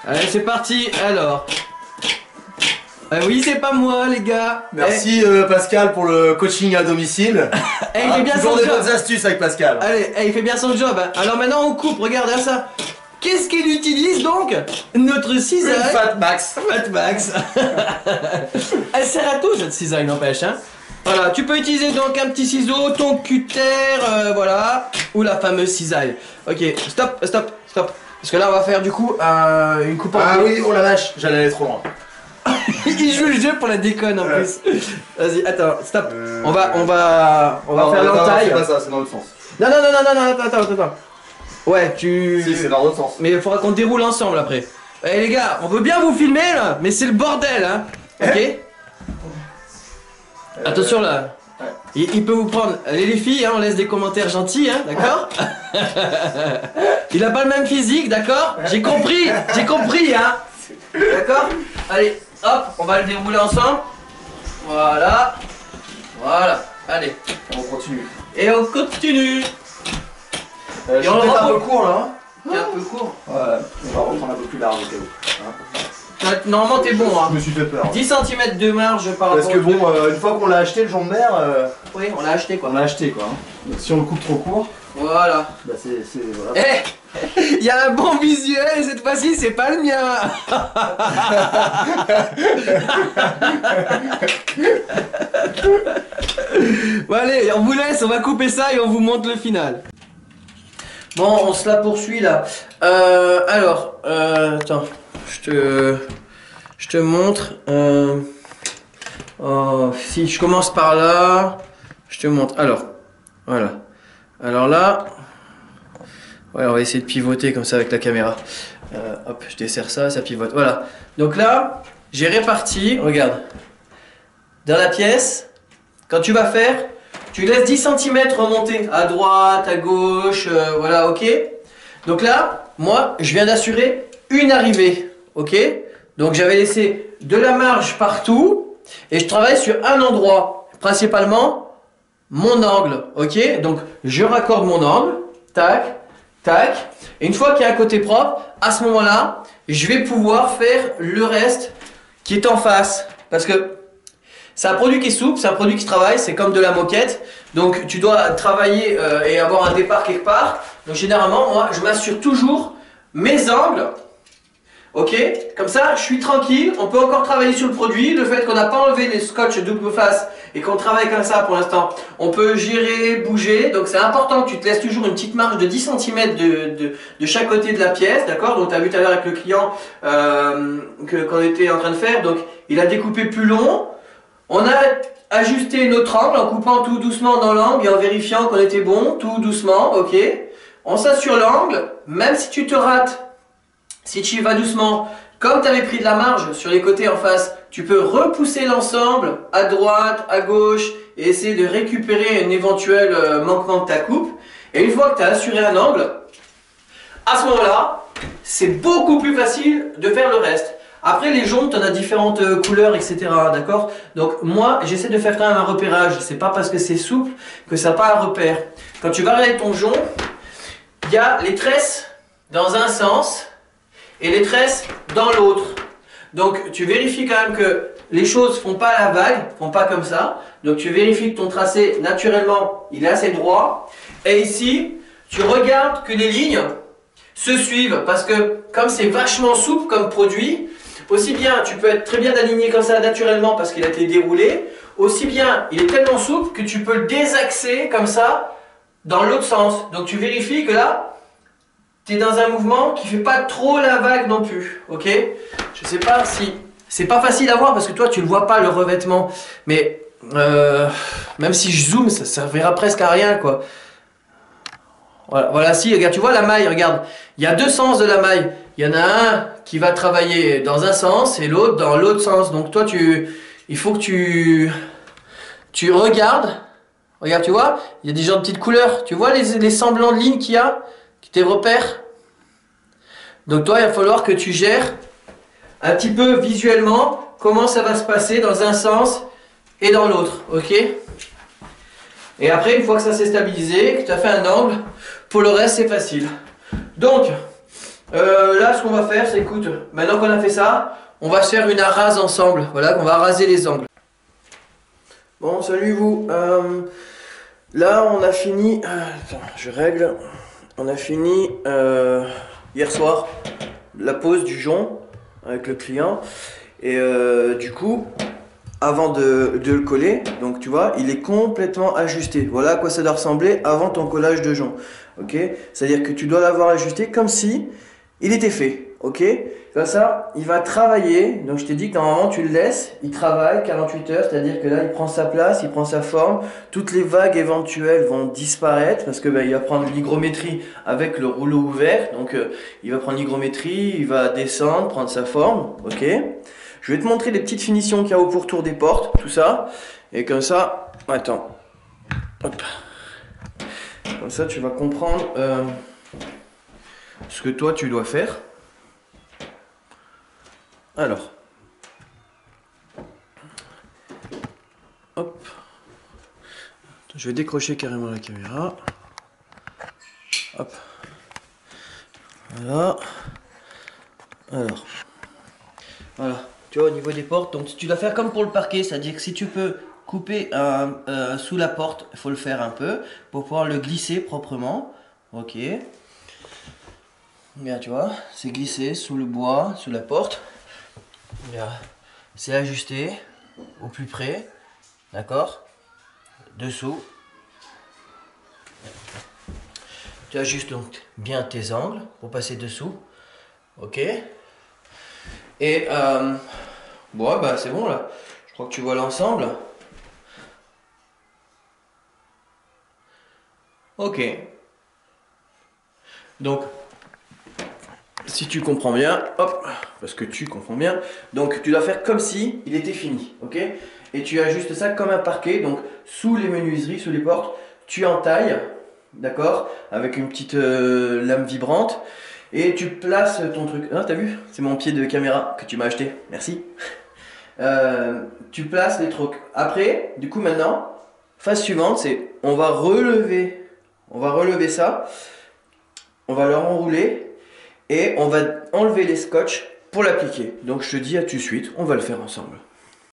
Allez, c'est parti. Alors. Oui, c'est pas moi, les gars. Merci Pascal pour le coaching à domicile. Il fait bien son toujours des job. bonnes astuces avec Pascal. Allez, il fait bien son job. Alors maintenant, on coupe. Regarde ça. Qu'est-ce qu'il utilise donc? Notre cisaille. Une Fat Max. Fat Max. Elle sert à tout cette cisaille, n'empêche. Hein. Voilà, tu peux utiliser donc un petit ciseau, ton cutter, voilà, ou la fameuse cisaille. Ok, stop. Parce que là, on va faire du coup une coupe en Ah deux. oui, oh la vache, j'allais aller trop loin. Il joue le jeu pour la déconne en plus. Vas-y, attends, stop. On va faire Non, l'entaille. c'est pas ça, c'est dans l'autre sens. Non, attends. Ouais, tu... Si, c'est dans l'autre sens. Mais il faudra qu'on déroule ensemble après. Eh les gars, on veut bien vous filmer là, mais c'est le bordel, hein. Ok. Attention là. Il peut vous prendre. Allez les filles, hein, on laisse des commentaires gentils, hein, d'accord. Il a pas le même physique, d'accord. J'ai compris, hein. D'accord. Allez, hop, on va le dérouler ensemble. Voilà. Allez. On continue. Et on continue. Je suis peut-être un peu court là. T'es un peu court. Ouais, on va reprendre un peu plus large au cas où. Normalement t'es bon, hein. Je me suis fait peur. 10 cm de marge par rapport. Parce que bon, une fois qu'on l'a acheté le jonc de mer, Oui, on l'a acheté quoi. on l'a acheté quoi. Donc si on le coupe trop court, Voilà. bah voilà. Il y a un bon visuel et cette fois-ci c'est pas le mien. Bon allez, on vous laisse, on va couper ça et on vous montre le final. Bon, on se la poursuit là. Alors, attends, je te montre. Oh, si je commence par là, je te montre. Alors, voilà. Alors là, ouais, on va essayer de pivoter comme ça avec la caméra. Hop, je desserre ça, ça pivote. Voilà. Donc là, j'ai réparti, regarde, dans la pièce, quand tu vas faire, tu laisses 10 cm remonter à droite, à gauche, voilà, ok. Donc là, moi, je viens d'assurer une arrivée, ok. Donc j'avais laissé de la marge partout et je travaille sur un endroit, principalement mon angle, ok. Donc je raccorde mon angle, tac, tac. Et une fois qu'il y a un côté propre, à ce moment-là, je vais pouvoir faire le reste qui est en face. Parce que c'est un produit qui est souple, c'est un produit qui travaille, c'est comme de la moquette. Donc tu dois travailler et avoir un départ quelque part. Donc généralement, moi, je m'assure toujours mes angles. Ok, comme ça, je suis tranquille. On peut encore travailler sur le produit. Le fait qu'on n'a pas enlevé les scotch double face et qu'on travaille comme ça pour l'instant, on peut gérer, bouger. Donc c'est important que tu te laisses toujours une petite marge de 10 cm de chaque côté de la pièce. D'accord. Donc tu as vu tout à l'heure avec le client qu'on était en train de faire. Donc il a découpé plus long. On a ajusté notre angle en coupant tout doucement dans l'angle et en vérifiant qu'on était bon, tout doucement, ok. On s'assure l'angle, même si tu te rates, si tu y vas doucement, comme tu avais pris de la marge sur les côtés en face, tu peux repousser l'ensemble à droite, à gauche et essayer de récupérer un éventuel manquement de ta coupe. Et une fois que tu as assuré un angle, à ce moment-là, c'est beaucoup plus facile de faire le reste. Après les joncs, tu en as différentes couleurs, etc. D'accord. Donc moi, j'essaie de faire quand même un repérage. C'est pas parce que c'est souple que ça n'a pas un repère. Quand tu vas regarder ton jonc, il y a les tresses dans un sens et les tresses dans l'autre. Donc tu vérifies quand même que les choses font pas la vague, font pas comme ça. Donc tu vérifies que ton tracé, naturellement, il est assez droit. Et ici, tu regardes que les lignes se suivent. Parce que comme c'est vachement souple comme produit, aussi bien, tu peux être très bien aligné comme ça naturellement parce qu'il a été déroulé, aussi bien, il est tellement souple que tu peux le désaxer comme ça dans l'autre sens. Donc tu vérifies que là, tu es dans un mouvement qui fait pas trop la vague non plus, ok. Je sais pas si... C'est pas facile à voir parce que toi, tu le vois pas le revêtement, mais même si je zoome, ça servira presque à rien, quoi. Voilà, si, regarde, tu vois la maille, regarde, il y a deux sens de la maille. Il y en a un qui va travailler dans un sens et l'autre dans l'autre sens. Donc toi, il faut que tu regardes. Regarde, tu vois, il y a des genres de petites couleurs. Tu vois les semblants de lignes qu'il y a, qui te repèrent. Donc toi, il va falloir que tu gères un petit peu visuellement comment ça va se passer dans un sens et dans l'autre, ok? Et après, une fois que ça s'est stabilisé, que tu as fait un angle, pour le reste, c'est facile. Donc, Là, ce qu'on va faire, c'est, écoute, maintenant qu'on a fait ça, on va se faire une rase ensemble. Voilà, qu'on va raser les angles. Bon, salut vous. Là, on a fini. Attends, je règle. On a fini hier soir la pose du jonc avec le client. Et du coup, avant de le coller, donc tu vois, il est complètement ajusté. Voilà à quoi ça doit ressembler avant ton collage de jonc. Ok? C'est-à-dire que tu dois l'avoir ajusté comme si il était fait. Ok? Comme ça, il va travailler. Donc je t'ai dit que normalement tu le laisses, il travaille 48 heures, c'est-à-dire que là il prend sa place, il prend sa forme. Toutes les vagues éventuelles vont disparaître parce que il va prendre l'hygrométrie avec le rouleau ouvert. Donc il va prendre l'hygrométrie, il va descendre, prendre sa forme. Ok? Je vais te montrer les petites finitions qu'il y a au pourtour des portes, tout ça. Et comme ça, attends. Hop. Comme ça, tu vas comprendre ce que toi, tu dois faire. Alors. Hop. Je vais décrocher carrément la caméra. Hop. Voilà. Alors. Voilà. Tu vois, au niveau des portes, donc tu dois faire comme pour le parquet, c'est-à-dire que si tu peux couper sous la porte, il faut le faire un peu pour pouvoir le glisser proprement. Ok. Bien, tu vois, c'est glissé sous le bois, sous la porte. C'est ajusté au plus près. D'accord. Dessous. Tu ajustes donc bien tes angles pour passer dessous. Ok. Et bon, bah c'est bon là. Je crois que tu vois l'ensemble. Ok. Donc, si tu comprends bien, hop, parce que tu comprends bien, donc tu dois faire comme si il était fini, ok? Et tu ajustes ça comme un parquet, donc sous les menuiseries, sous les portes, tu entailles, d'accord? Avec une petite lame vibrante, et tu places ton truc. Ah, t'as vu? C'est mon pied de caméra que tu m'as acheté, merci. Tu places les trucs. Après, du coup maintenant, phase suivante, c'est on va relever ça, on va le enrouler et on va enlever les scotch pour l'appliquer. Donc je te dis à tout de suite, on va le faire ensemble.